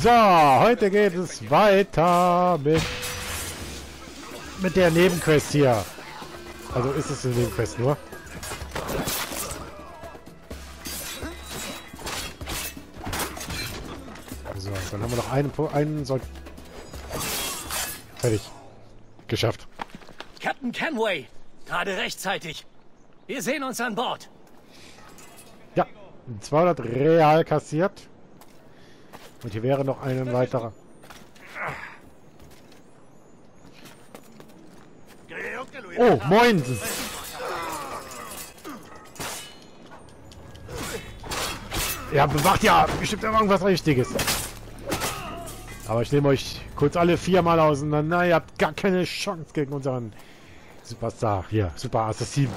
So, heute geht es weiter mit der Nebenquest hier. Also ist es eine Nebenquest nur. So, dann haben wir noch einen soll... Fertig. Geschafft. Captain Kenway, gerade rechtzeitig. Wir sehen uns an Bord. Ja, 200 Real kassiert. Und hier wäre noch ein weiterer. Oh, moin! Ja, bewacht ja bestimmt irgendwas Richtiges. Aber ich nehme euch kurz alle 4 mal auseinander. Ihr habt gar keine Chance gegen unseren Superstar. Hier, Super Assassin.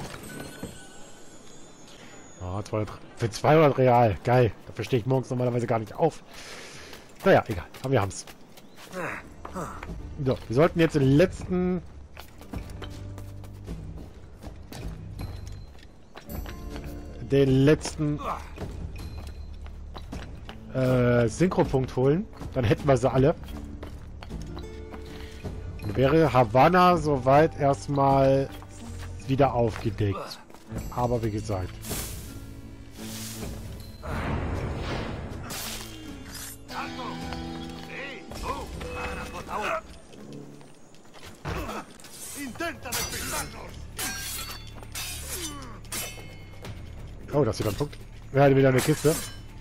Oh, 200, für 200 Real. Geil. Dafür stehe ich morgens normalerweise gar nicht auf. Naja, egal. Aber wir haben's. So, wir sollten jetzt den letzten... Synchropunkt holen. Dann hätten wir sie alle. Dann wäre Havanna soweit erstmal wieder aufgedeckt. Aber wie gesagt. Oh, das ist wieder ein Punkt. Wir haben wieder eine Kiste.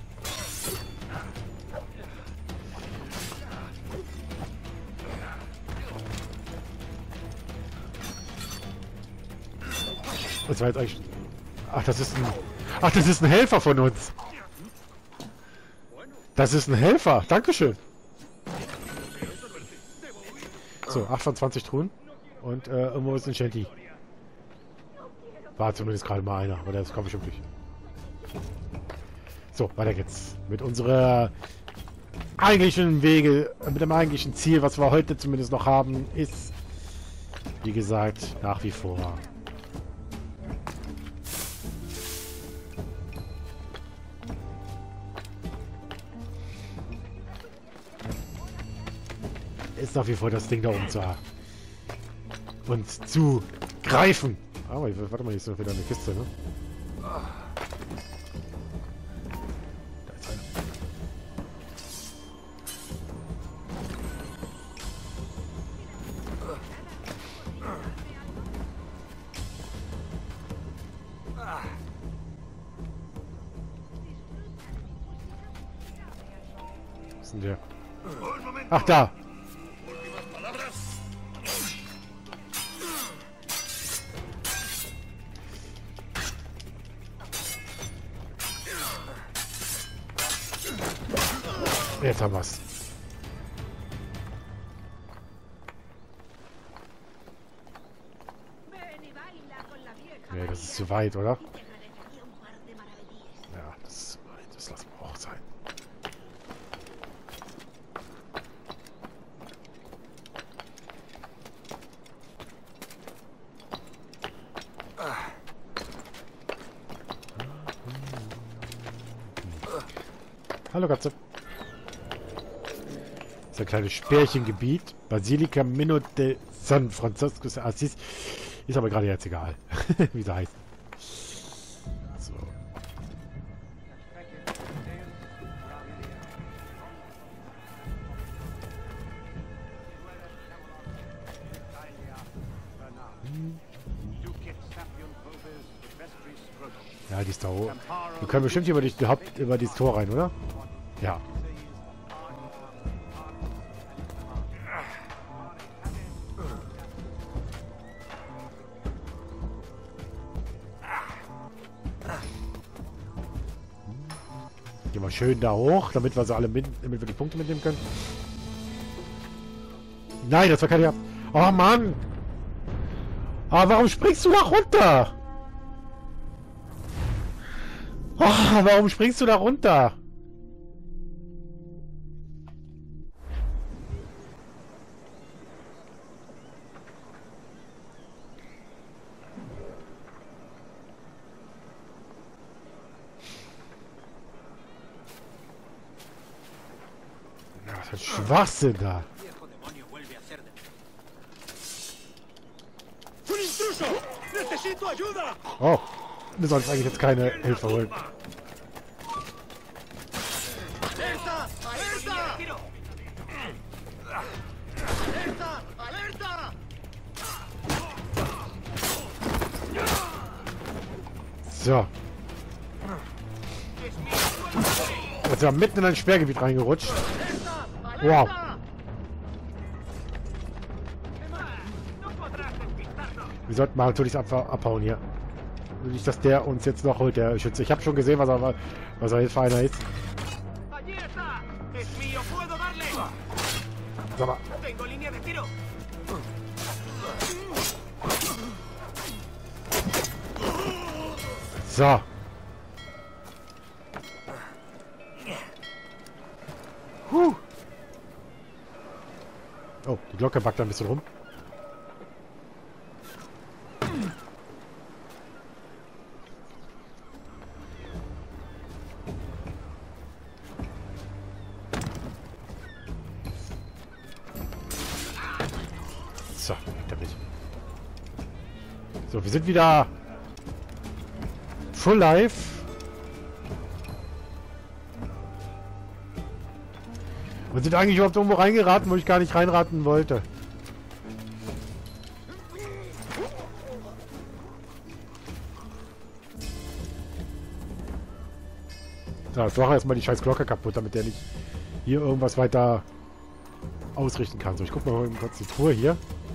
Das war jetzt eigentlich... Ach, das ist ein... Ach, das ist ein Helfer von uns. Das ist ein Helfer. Dankeschön. So, 8 von 20 Truhen. Und irgendwo ist ein Shanty. War zumindest gerade mal einer, aber das komme ich schon nicht. So, weiter geht's. Mit unserer eigentlichen Wege, mit dem eigentlichen Ziel, was wir heute zumindest noch haben, ist, wie gesagt, nach wie vor das Ding da oben zu haben. Und zu greifen. Aber warte mal, hier ist noch wieder eine Kiste, ne? Da ist einer. Wo ist denn der? Ach, da! Jetzt haben wir's. Nee, das ist zu weit, oder? Ja, das ist zu weit. Das lassen wir auch sein. Hallo Katze. Das ist ein kleines Spärchengebiet. Basilica Mino de San Francisco de Assis. Ist aber gerade jetzt egal, wie sie heißt. So. Ja, die ist da hoch. Wir können bestimmt über das Tor rein, oder? Ja. Gehen wir schön da hoch, damit wir sie alle damit wir die Punkte mitnehmen können. Nein, das war keine... Oh Mann! Aber warum springst du da runter? Oh, warum springst du da runter? Was für ein Schwachsinn da. Oh, wir sollen uns eigentlich jetzt keine Hilfe holen. So. Jetzt sind wir mitten in ein Sperrgebiet reingerutscht. Wow. Wir sollten mal natürlich abhauen hier. Nicht, dass der uns jetzt noch holt, der Schütze. Ich habe schon gesehen, was er jetzt für einer ist. Sag mal. So. Oh, die Glocke backt da ein bisschen rum. So, damit. So, wir sind wieder full life. Und sind eigentlich überhaupt irgendwo reingeraten, wo ich gar nicht reinraten wollte. So, jetzt mache erstmal die scheiß Glocke kaputt, damit der nicht hier irgendwas weiter ausrichten kann. So, ich gucke mal kurz die Truhe hier.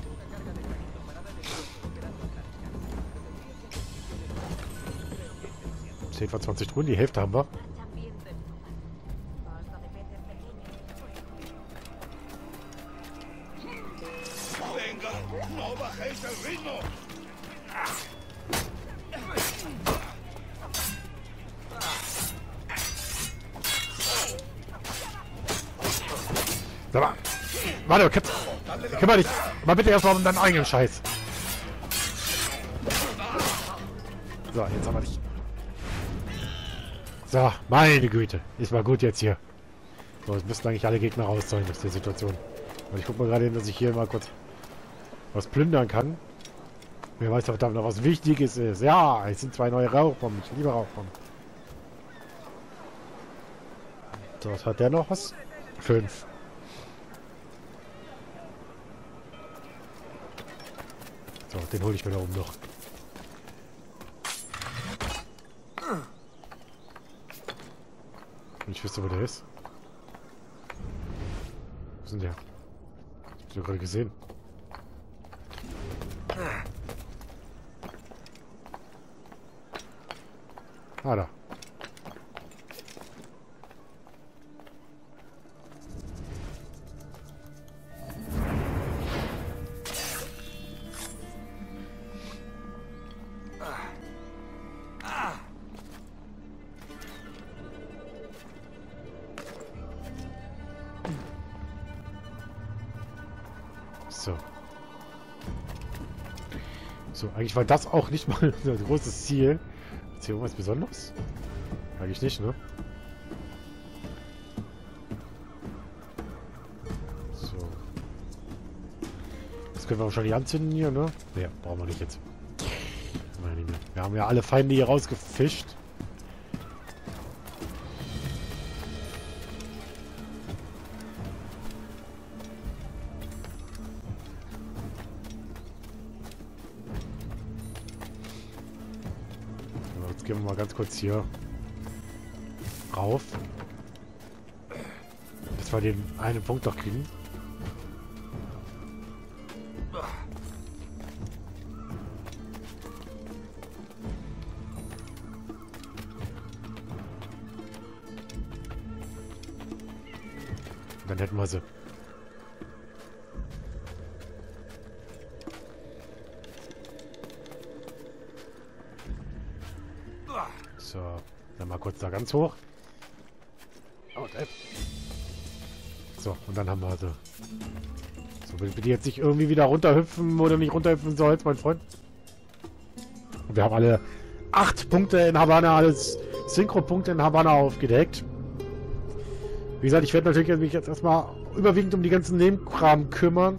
Steht vor 20 Truhen, die Hälfte haben wir. Sag mal. Warte, kümmere dich mal bitte erstmal um deinen eigenen Scheiß. So, jetzt haben wir dich. So, meine Güte. Ist mal gut jetzt hier. So, es müssten eigentlich alle Gegner raus sein aus der Situation. Und ich gucke mal gerade hin, dass ich hier mal kurz was plündern kann. Wer weiß, ob da noch was Wichtiges ist. Ja, es sind 2 neue Rauchbomben. Ich liebe Rauchbomben. So, was hat der noch? Was? 5. So, den hole ich mir da oben noch. Ich wüsste, wo der ist. Wo ist denn der? Ich habe gerade gesehen. Ah, da. So. So, eigentlich war das auch nicht mal ein großes Ziel. Ist hier irgendwas Besonderes? Eigentlich nicht, ne? So. Das können wir wahrscheinlich anzünden hier, ne? Ne, brauchen wir nicht jetzt. Wir haben ja alle Feinde hier rausgefischt. Jetzt gehen wir mal ganz kurz hier rauf. Dass wir den einen Punkt doch kriegen. Dann hätten wir sie. So, dann mal kurz da ganz hoch. Und F. So, und dann haben wir sie. So, wenn du jetzt nicht irgendwie wieder runterhüpfen oder nicht runterhüpfen sollst, mein Freund. Und wir haben alle 8 Punkte in Havanna, alles Synchro-Punkte in Havanna aufgedeckt. Wie gesagt, ich werde natürlich mich jetzt erstmal überwiegend um die ganzen Nebenkram kümmern.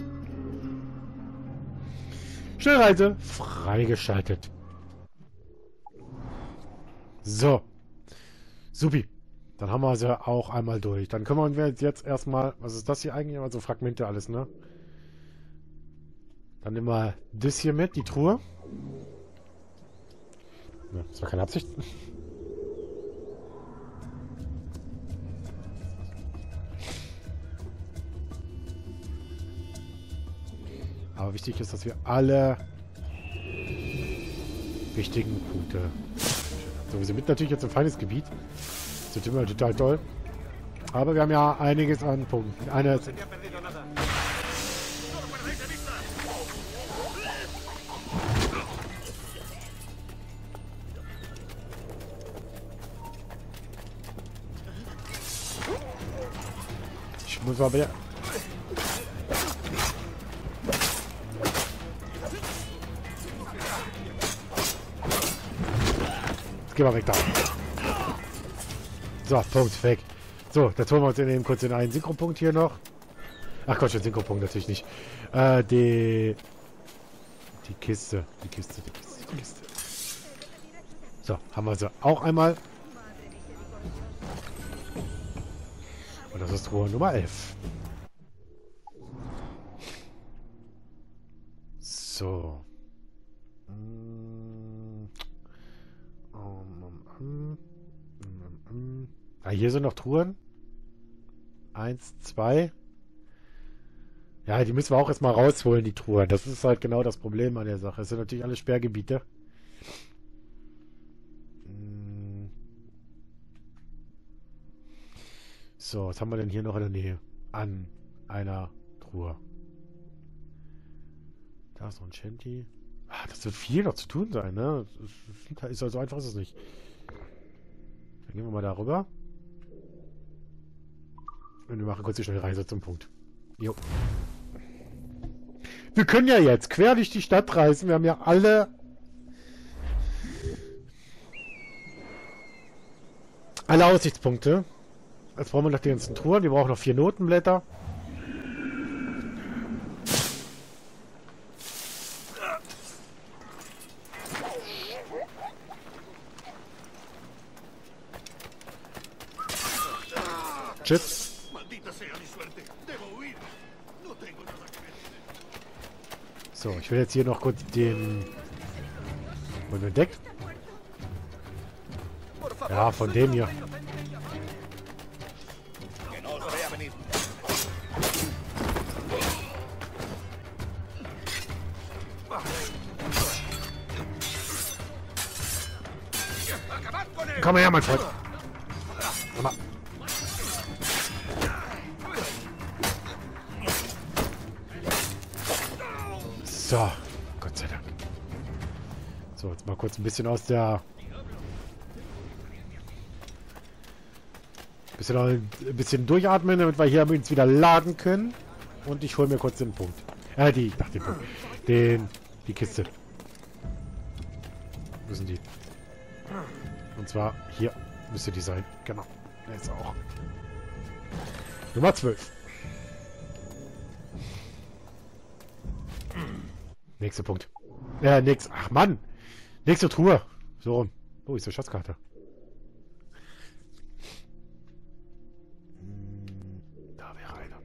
Schnellreise freigeschaltet. So. Supi. Dann haben wir sie auch einmal durch. Dann kümmern wir uns jetzt erstmal... Was ist das hier eigentlich? Also Fragmente alles, ne? Dann nehmen wir das hier mit, die Truhe. Ja, das war keine Absicht. Aber wichtig ist, dass wir alle wichtigen Punkte... So, wir sind mit natürlich jetzt im Feindesgebiet. Das wird immer total toll. Aber wir haben ja einiges an Punkten. Ich muss aber ja... Geh mal weg da. So, Punkt, weg. So, jetzt holen wir uns eben kurz den einen Synchropunkt hier noch. Ach Gott, den Synchropunkt natürlich nicht. Die Kiste. Die Kiste. So, haben wir sie auch einmal. Und das ist Truhe Nummer 11. So. Ah, hier sind noch Truhen. 1, 2. Ja, die müssen wir auch erstmal rausholen, die Truhen. Das ist halt genau das Problem an der Sache. Es sind natürlich alle Sperrgebiete. So, was haben wir denn hier noch in der Nähe? An einer Truhe. Da ist noch ein Shanty. Ah, das wird viel noch zu tun sein, ne? Ist also einfach ist es nicht. Dann gehen wir mal darüber. Und wir machen kurz die Schnellreise zum Punkt. Jo. Wir können ja jetzt quer durch die Stadt reisen. Wir haben ja alle Aussichtspunkte. Jetzt brauchen wir noch die ganzen Truhen. Wir brauchen noch 4 Notenblätter. Tschüss. So, ich will jetzt hier noch kurz den... Wollen wir entdeckt? Ja, von dem hier. Komm mal her, mein Freund. Komm mal. So, Gott sei Dank. So, jetzt mal kurz ein bisschen aus der... Ein bisschen durchatmen, damit wir hier uns wieder laden können. Und ich hole mir kurz den Punkt. Den Punkt. Die Kiste. Wo sind die? Und zwar hier müsste die sein. Genau. Der ist auch. Nummer 12. Nächster Punkt. Ach Mann! Nächste Truhe. So rum. Wo ist die Schatzkarte? Da wäre einer.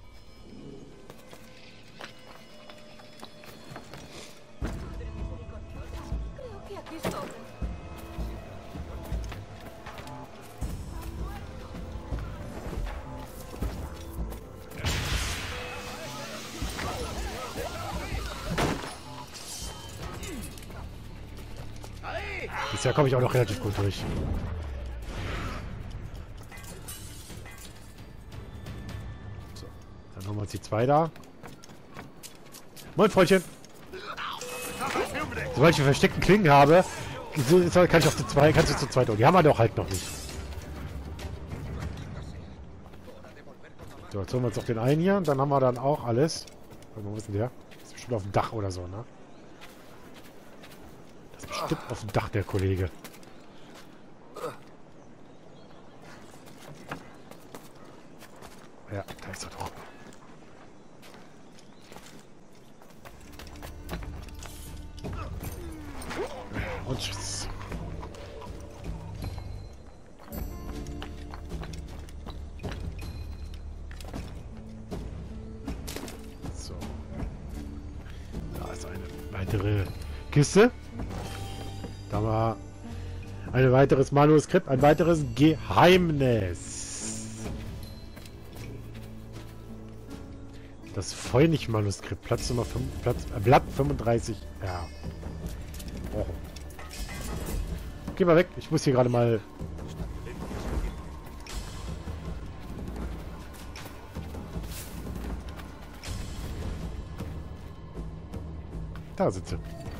Bisher komme ich auch noch relativ gut durch. So, dann haben wir uns die 2 da. Moin, Freundchen. Sobald ich versteckten Klingen habe, kann ich auf die 2, kannst du zu zweit. Die haben wir doch halt noch nicht. So, jetzt holen wir uns noch den einen hier und dann haben wir dann auch alles. Wo ist denn der? Ist bestimmt auf dem Dach oder so, ne? Bestimmt auf dem Dach, der Kollege. Ja, da ist er doch. Und tschüss. So. Da ist eine weitere Kiste. Da war ein weiteres Manuskript, ein weiteres Geheimnis. Das Voynich-Manuskript, Platz Nummer 5, Blatt 35. Ja. Oh. Geh mal weg, ich muss hier gerade mal... Da sitze.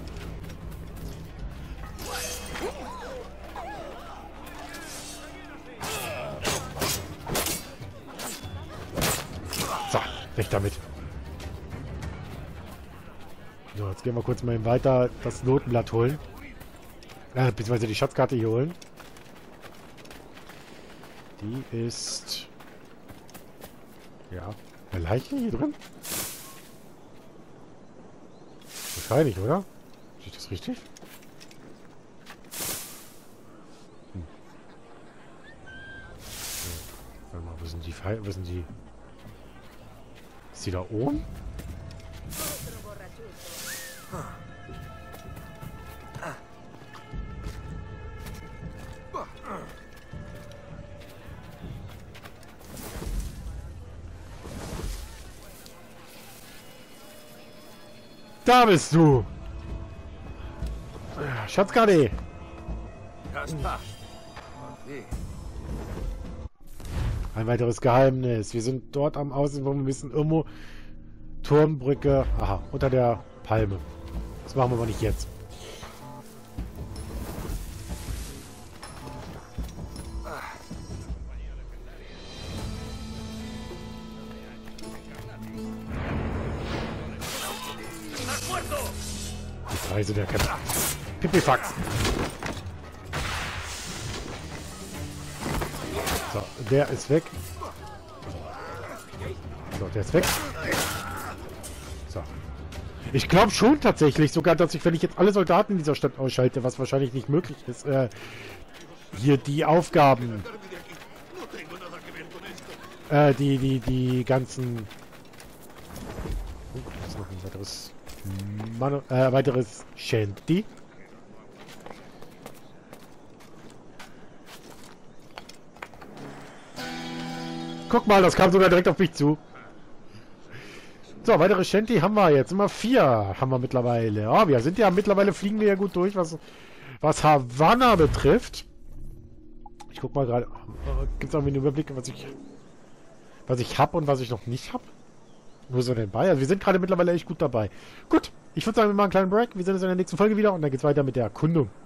So, weg damit. So, jetzt gehen wir kurz mal weiter das Notenblatt holen. Beziehungsweise die Schatzkarte hier holen. Die ist... Ja, eine Leiche hier drin? Wahrscheinlich, oder? Sehe ich das richtig? Warte mal, wo sind die Wo sind die... Ist die da oben? Da bist du! Schatzkarte! Das passt. Okay. Ein weiteres Geheimnis. Wir sind dort am Außenwurm. Wir müssen irgendwo Turmbrücke. Aha, unter der Palme. Das machen wir aber nicht jetzt. Die Preise der Kämpfer. Pipifax. So, der ist weg. So, der ist weg. So. Ich glaube schon tatsächlich sogar, dass ich, wenn ich jetzt alle Soldaten in dieser Stadt ausschalte, was wahrscheinlich nicht möglich ist, hier die Aufgaben, die ganzen... Oh, das ist noch ein weiteres Shanty. Guck mal, das kam sogar direkt auf mich zu. So, weitere Shanty haben wir jetzt. Immer 4 haben wir mittlerweile. Oh, wir sind ja mittlerweile, fliegen wir ja gut durch, was Havanna betrifft. Ich guck mal gerade. Gibt es irgendwie einen Überblick, was ich habe und was ich noch nicht habe? Nur so nebenbei. Also wir sind gerade mittlerweile echt gut dabei. Gut, ich würde sagen, wir machen einen kleinen Break. Wir sehen uns in der nächsten Folge wieder und dann geht's weiter mit der Erkundung.